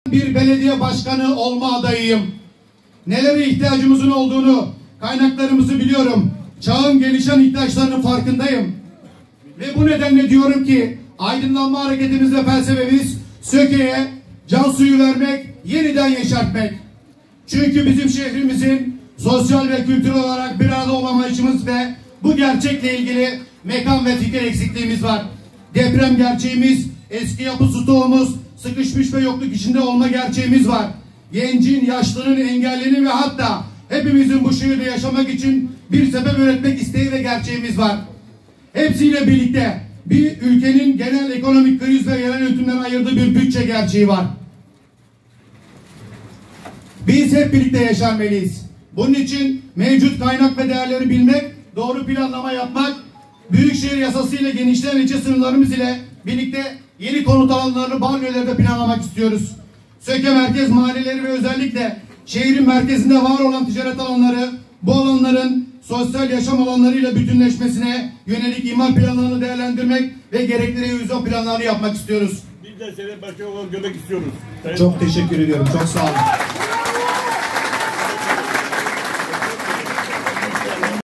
bir belediye başkanı olma adayıyım. Nelere ihtiyacımızın olduğunu, kaynaklarımızı biliyorum. Çağın gelişen ihtiyaçlarının farkındayım. Ve bu nedenle diyorum ki aydınlanma hareketimiz ve felsefemiz Söke'ye can suyu vermek, yeniden yeşertmek. Çünkü bizim şehrimizin sosyal ve kültürel olarak bir arada olamayışımız ve bu gerçekle ilgili mekan ve fikir eksikliğimiz var. Deprem gerçeğimiz, eski yapı stoğumuz, sıkışmış ve yokluk içinde olma gerçeğimiz var. Gencin, yaşlının, engellinin ve hatta hepimizin bu şehirde yaşamak için bir sebep üretmek isteği ve gerçeğimiz var. Hepsiyle birlikte bir ülkenin genel ekonomik kriz ve yerel yönetimden ayırdığı bir bütçe gerçeği var. Biz hep birlikte yaşanmalıyız. Bunun için mevcut kaynak ve değerleri bilmek, doğru planlama yapmak, Büyükşehir Yasası ile genişleyen ilçe sınırlarımız ile birlikte yeni konut alanlarını banliyölerde planlamak istiyoruz. Söke merkez mahalleleri ve özellikle şehrin merkezinde var olan ticaret alanları, bu alanların sosyal yaşam alanlarıyla bütünleşmesine yönelik imar planlarını değerlendirmek ve gerekli revizyon planlarını yapmak istiyoruz. Biz de senin başkan olarak görmek istiyoruz. Çok teşekkür ediyorum. Çok sağ olun.